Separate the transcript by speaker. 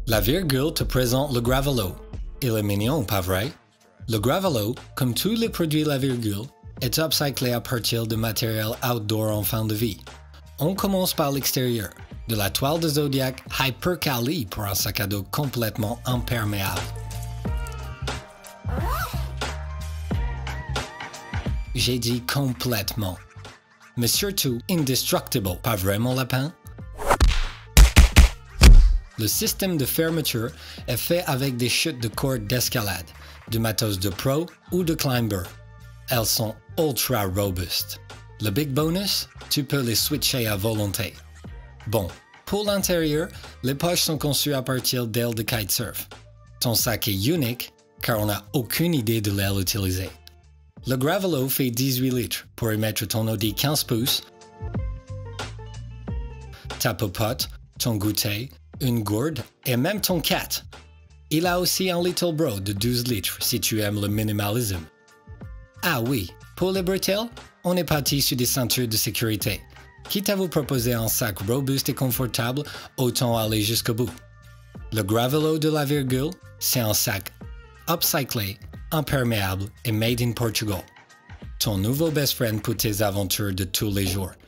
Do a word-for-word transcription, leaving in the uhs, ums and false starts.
Speaker 1: La virgule te présente le Gravelot. Il est mignon, pas vrai? Le Gravelot, comme tous les produits la virgule, est upcyclé à partir de matériel outdoor en fin de vie. On commence par l'extérieur, de la toile de zodiac hypercali pour un sac à dos complètement imperméable. J'ai dit complètement. Mais surtout indestructible, pas vrai mon lapin? Le système de fermeture est fait avec des chutes de corde d'escalade, de matos de pro ou de climber. Elles sont ultra robustes. Le big bonus, tu peux les switcher à volonté. Bon, pour l'intérieur, les poches sont conçues à partir d'ailes de kitesurf. Ton sac est unique car on n'a aucune idée de l'aile utilisée. Le Gravelot fait dix-huit litres pour y mettre ton Audi quinze pouces, ta popote, ton goûter, une gourde et même ton kite. Il a aussi un Little Bro de douze litres si tu aimes le minimalisme. Ah oui, pour les bretelles, on est parti sur des ceintures de sécurité. Quitte à vous proposer un sac robuste et confortable, autant aller jusqu'au bout. Le Gravelot de la virgule, c'est un sac upcyclé, imperméable et made in Portugal. Ton nouveau best friend pour tes aventures de tous les jours.